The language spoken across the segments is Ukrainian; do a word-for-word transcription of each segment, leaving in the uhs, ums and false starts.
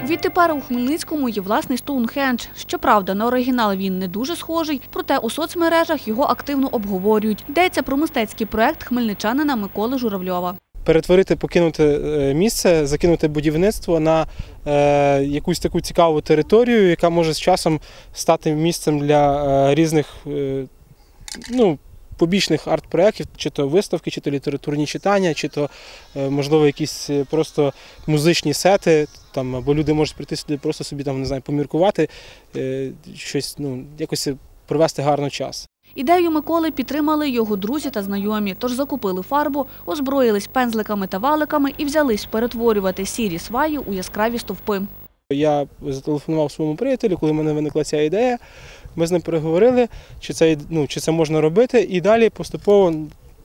Відтепер у Хмельницькому є власний Стоунхендж. Щоправда, на оригінал він не дуже схожий, проте у соцмережах його активно обговорюють. Йдеться про мистецький проект хмельничанина Миколи Журавльова. Перетворити покинуте місце, закинути будівництво на е, якусь таку цікаву територію, яка може з часом стати місцем для е, різних е, ну, побічних арт-проєктів, чи то виставки, чи то літературні читання, чи то, е, можливо, якісь просто музичні сети, там, або люди можуть прийти сюди просто собі там, не знаю, поміркувати, е, щось, ну, якось провести гарно час. Ідею Миколи підтримали його друзі та знайомі, тож закупили фарбу, озброїлись пензликами та валиками і взялись перетворювати сірі сваї у яскраві стовпи. Я зателефонував своєму приятелю, коли в мене виникла ця ідея. Ми з ним переговорили, чи це, ну, чи це можна робити, і далі поступово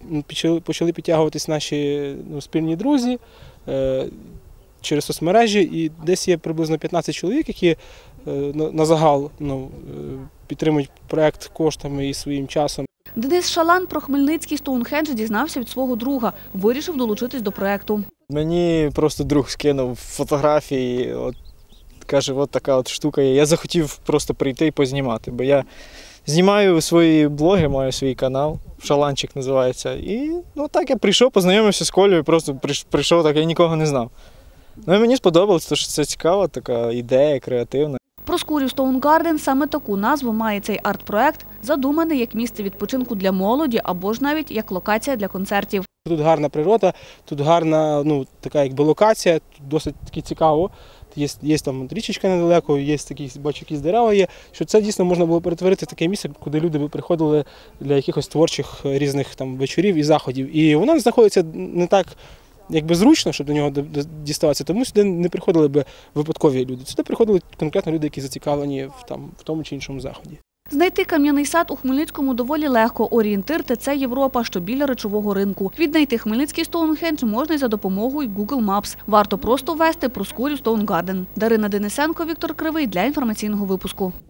почали підтягуватись наші ну, спільні друзі е, через соцмережі, і десь є приблизно п'ятнадцять чоловік, які е, на, на загал ну, підтримують проєкт коштами і своїм часом. Денис Шалан про хмельницький Стоунхендж дізнався від свого друга, вирішив долучитись до проєкту. Мені просто друг скинув фотографії, от, каже, от така от штука є. Я захотів просто прийти і познімати, бо я знімаю свої блоги, маю свій канал, Шаланчик називається. І ну, так я прийшов, познайомився з Колею, просто прийшов, так я нікого не знав. Ну і мені сподобалось, тому що це цікава така ідея, креативна. Проскурів Стоунгарден – саме таку назву має цей арт-проект, задуманий як місце відпочинку для молоді або ж навіть як локація для концертів. Тут гарна природа, тут гарна ну, така якби локація, тут досить таки цікаво. Є, є там річечка недалеко, є такі, бачу, якісь дерева є, що це дійсно можна було перетворити в таке місце, куди люди б приходили для якихось творчих різних там вечорів і заходів. І воно знаходиться не так якби зручно, щоб до нього діставатися, тому сюди не приходили б випадкові люди. Сюди приходили конкретно люди, які зацікавлені в, там, в тому чи іншому заході. Знайти кам'яний сад у Хмельницькому доволі легко. Орієнтир – це Європа, що біля речового ринку. Віднайти хмельницький Стоунхендж можна й за допомогою Google Maps. Варто просто ввести Проскурів Стоунгарден. Дарина Денисенко, Віктор Кривий для інформаційного випуску.